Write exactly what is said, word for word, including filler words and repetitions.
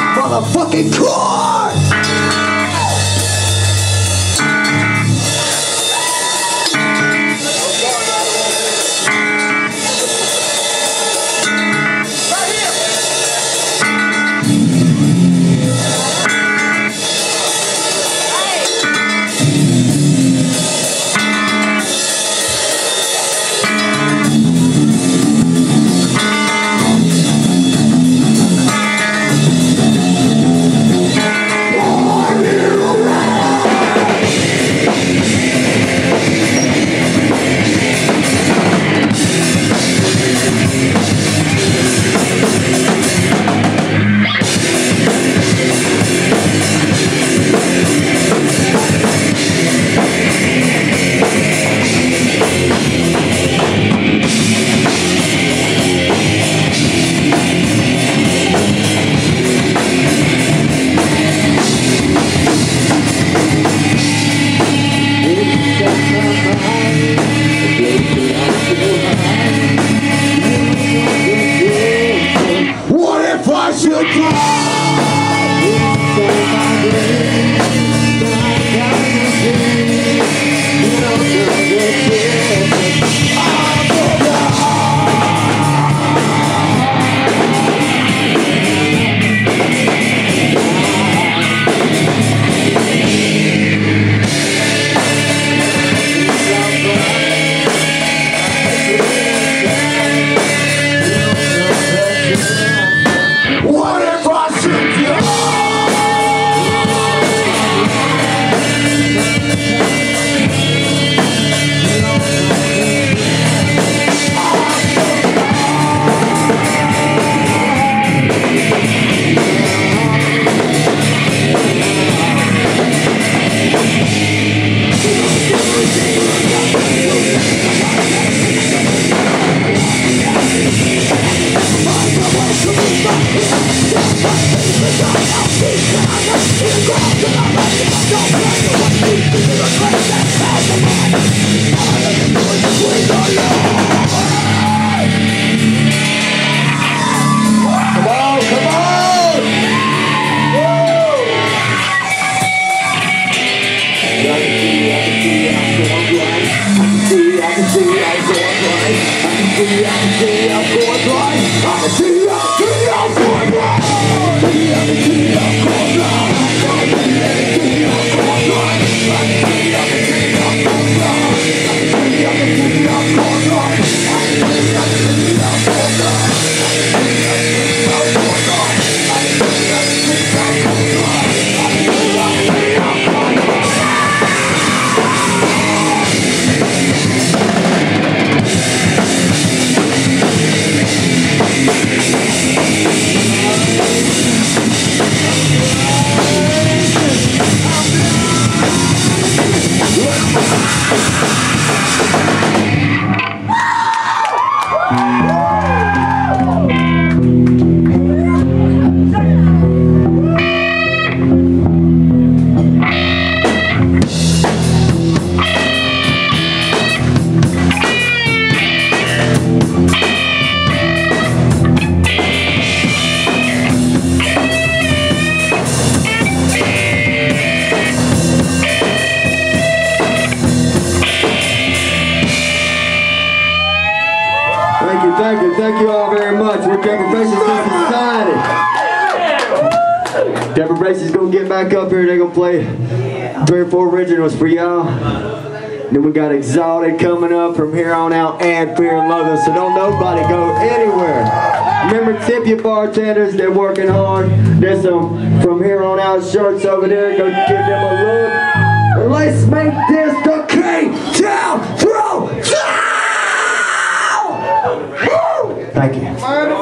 motherfucking core. Thank you, thank you all very much. We're Depravation Society. Depravation's gonna get back up here. They're gonna play three or four originals for y'all. Then we got Exalted coming up from here on out, and Fear and Loathing. So don't nobody go anywhere. Remember, tip your bartenders. They're working hard. There's some from here on out shirts over there. Go give them a look. And let's make this the K-Town Throw. Thank you.